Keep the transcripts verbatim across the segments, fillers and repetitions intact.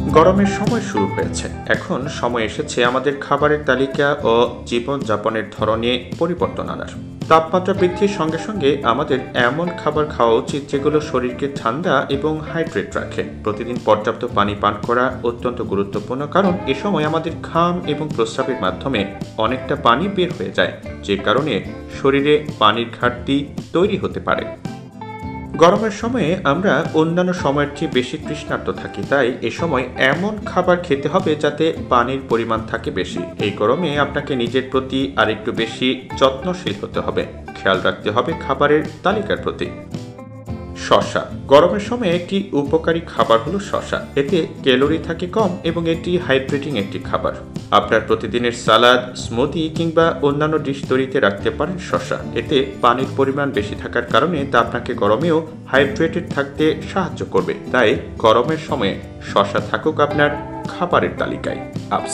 গরমের সময় শুরু হয়েছে। এখন সময় এসেছে আমাদের খাবারের তালিকা ও জীবনযাপনের ধরনে পরিবর্তন আনার। তাপমাত্রা বৃদ্ধির সঙ্গে সঙ্গে আমাদের এমন খাবার খাওয়া উচিত যেগুলো শরীরকে ঠান্ডা এবং হাইড্রেট রাখে। প্রতিদিন পর্যাপ্ত পানি পান করা অত্যন্ত গুরুত্বপূর্ণ, কারণ এ সময় আমাদের ঘাম এবং প্রস্রাবের মাধ্যমে অনেকটা পানি বের হয়ে যায়, যে কারণে শরীরে পানির ঘাটতি তৈরি হতে পারে। গরমের সময়ে আমরা অন্যান্য সময়ের চেয়ে বেশি তৃষ্ণার্ত থাকি, তাই এ সময় এমন খাবার খেতে হবে যাতে পানির পরিমাণ থাকে বেশি। এই গরমে আপনাকে নিজের প্রতি আরেকটু বেশি যত্নশীল হতে হবে, খেয়াল রাখতে হবে খাবারের তালিকার প্রতি। শসা গরমের সময় একটি উপকারী খাবার হলো শসা। এতে ক্যালোরি থাকে কম এবং এটি হাইড্রেটিং একটি খাবার। আপনার প্রতিদিনের সালাদ, স্মুদি কিংবা অন্যান্য ডিশ তৈরিতে রাখতে পারেন শসা। এতে পানির পরিমাণ বেশি থাকার কারণে তা আপনাকে গরমেও হাইড্রেটেড থাকতে সাহায্য করবে। তাই গরমের সময়ে শসা থাকুক আপনার খাবারের তালিকায়। আপস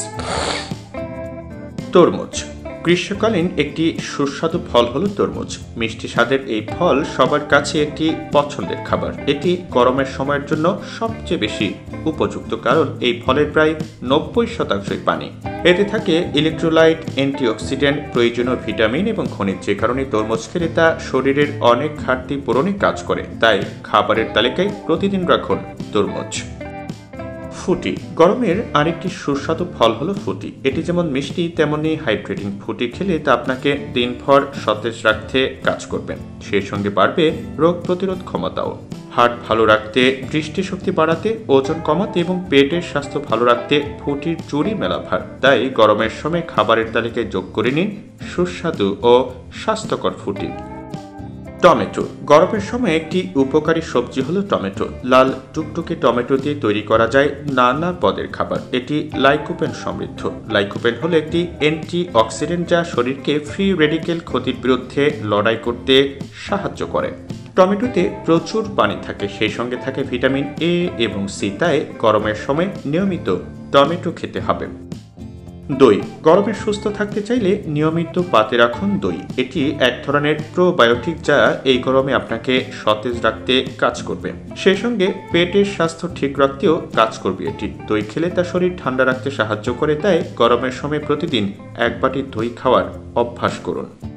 তরমুজ গ্রীষ্মকালীন একটি সুস্বাদু ফল হলো তরমুজ। মিষ্টি স্বাদের এই ফল সবার কাছে একটি পছন্দের খাবার। এটি গরমের সময়ের জন্য সবচেয়ে বেশি উপযুক্ত, কারণ এই ফলের প্রায় নব্বই শতাংশই পানি। এতে থাকে ইলেকট্রোলাইট, অ্যান্টিঅক্সিডেন্ট, প্রয়োজনীয় ভিটামিন এবং খনিজ, যে কারণে তরমুজ খেলে তা শরীরের অনেক ঘাটতি পূরণে কাজ করে। তাই খাবারের তালিকায় প্রতিদিন রাখুন তরমুজ। ফুটি গরমের আরেকটি সুস্বাদু ফল হলো ফুটি। এটি যেমন মিষ্টি তেমনি হাইড্রেটিং। ফুটি খেলে তা আপনাকে দিনভর সতেজ রাখতে কাজ করবেন, সেই সঙ্গে বাড়বে রোগ প্রতিরোধ ক্ষমতাও। হার্ট ভালো রাখতে, দৃষ্টিশক্তি বাড়াতে, ওজন কমাতে এবং পেটের স্বাস্থ্য ভালো রাখতে ফুটির জুড়ি মেলা ভার। তাই গরমের সময় খাবারের তালিকায় যোগ করে নিন সুস্বাদু ও স্বাস্থ্যকর ফুটি। টমেটো গরমের সময় একটি উপকারী সবজি হলো টমেটো। লাল টুকটুকে টমেটো দিয়ে তৈরি করা যায় নানা পদের খাবার। এটি লাইকোপেন সমৃদ্ধ। লাইকোপেন হলো একটি অ্যান্টি অক্সিডেন্ট যা শরীরকে ফ্রি রেডিক্যাল ক্ষতির বিরুদ্ধে লড়াই করতে সাহায্য করে। টমেটোতে প্রচুর পানি থাকে, সেই সঙ্গে থাকে ভিটামিন এ এবং সি। তাই গরমের সময় নিয়মিত টমেটো খেতে হবে। দই গরমে সুস্থ থাকতে চাইলে নিয়মিত পাতে রাখুন দই। এটি এক ধরনের প্রোবায়োটিক যা এই গরমে আপনাকে সতেজ রাখতে কাজ করবে, সেই সঙ্গে পেটের স্বাস্থ্য ঠিক রাখতেও কাজ করবে এটি। দই খেলে তা শরীর ঠান্ডা রাখতে সাহায্য করে। তাই গরমের সময় প্রতিদিন এক বাটি দই খাওয়ার অভ্যাস করুন।